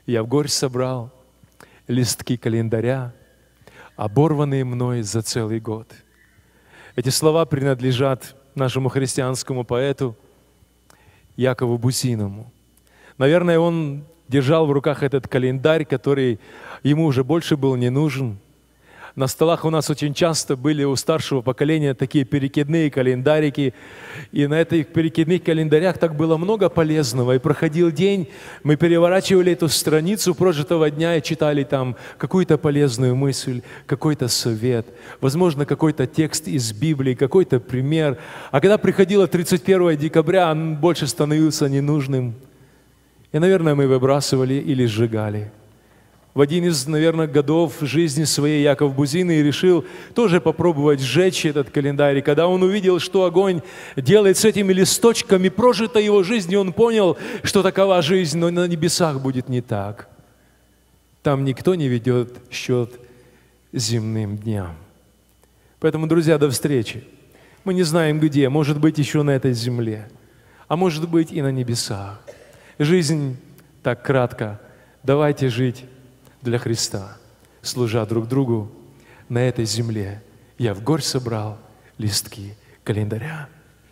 Я в горсть собрал листки календаря, оборванные мной за целый год. Эти слова принадлежат нашему христианскому поэту Якову Бусиному. Наверное, он держал в руках этот календарь, который ему уже больше был не нужен. На столах у нас очень часто были у старшего поколения такие перекидные календарики, и на этих перекидных календарях так было много полезного. И проходил день, мы переворачивали эту страницу прожитого дня и читали там какую-то полезную мысль, какой-то совет, возможно, какой-то текст из Библии, какой-то пример. А когда приходило 31 декабря, он больше становился ненужным. И, наверное, мы выбрасывали или сжигали. В один из, наверное, годов жизни своей Яков Бузиный решил тоже попробовать сжечь этот календарь. И когда он увидел, что огонь делает с этими листочками прожитой его жизни, он понял, что такова жизнь, но на небесах будет не так. Там никто не ведет счет земным дням. Поэтому, друзья, до встречи. Мы не знаем где, может быть, еще на этой земле, а может быть и на небесах. Жизнь так кратка. Давайте жить для Христа, служа друг другу на этой земле. Я в горсть собрал листки календаря.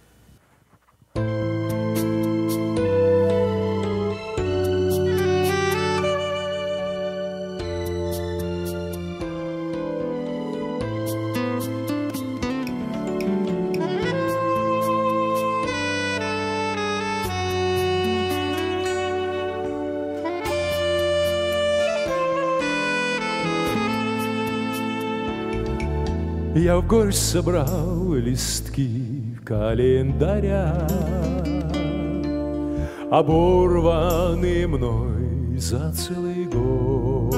Я в горсть собрал листки календаря, оборванные мной за целый год.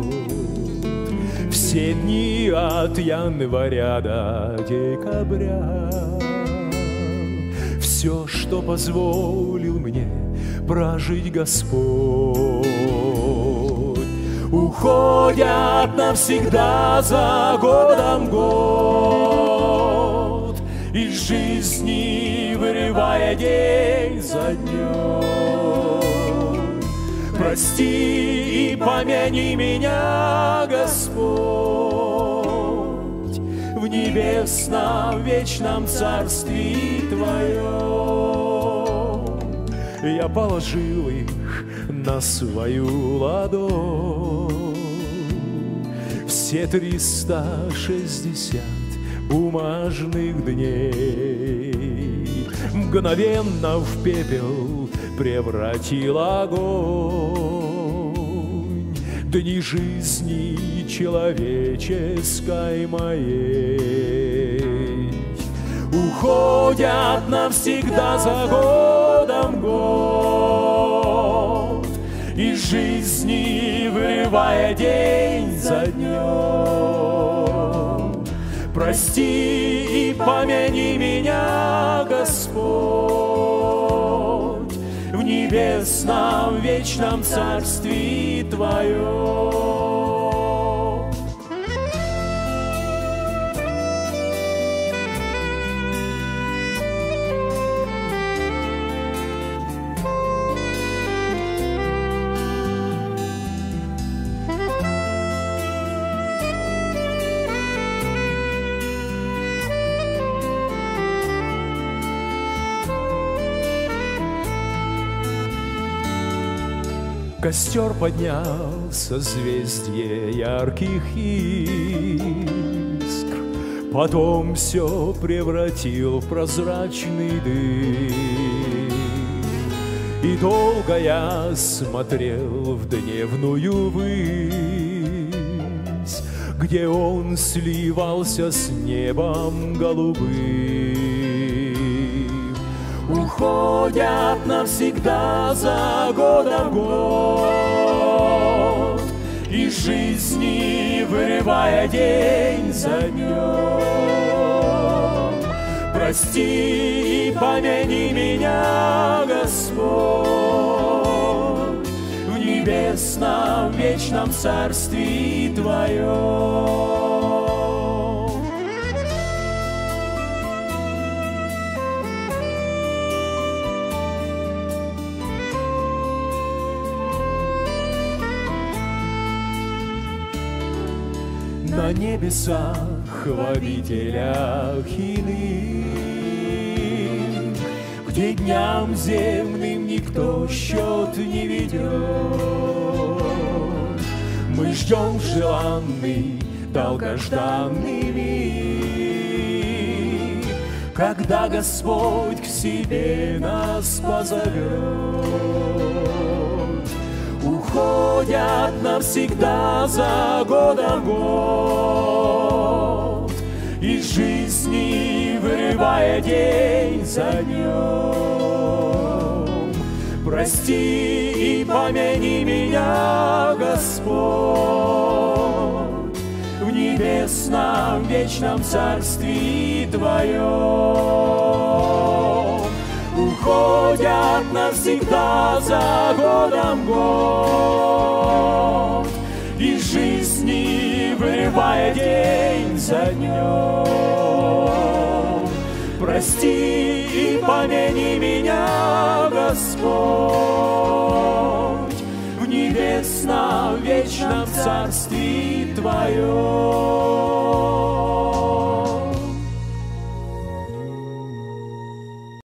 Все дни от января до декабря, все, что позволил мне прожить Господь, уходят навсегда за годом год, из жизни вырывая день за днем. Прости и помяни меня, Господь, в небесном вечном царстве Твоем. Я положил их на свою ладонь, все 360 бумажных дней мгновенно в пепел превратил огонь. Дни жизни человеческой моей уходят навсегда за годом год, из жизни вырывая день за днем. Прости и помяни меня, Господь, в небесном вечном царстве Твоем. Костер поднял созвездие ярких искр, потом все превратил в прозрачный дым. И долго я смотрел в дневную высь, где он сливался с небом голубым. Уходят навсегда за годом год, из жизни вырывая день за днем. Прости и помяни меня, Господь, в небесном вечном царстве Твоем. на небесах в обителях иных, где дням земным никто счет не ведет. Мы ждем желанный, долгожданный миг, когда Господь к себе нас позовет. Уходят навсегда за годом год, из жизни вырывая день за днем. Прости и помяни меня, Господь, в небесном вечном царстве Твоем. Уходят навсегда за годом год, из жизни вырывая день за днем. Прости и помяни меня, Господь, в небесном вечном царстве Твоем.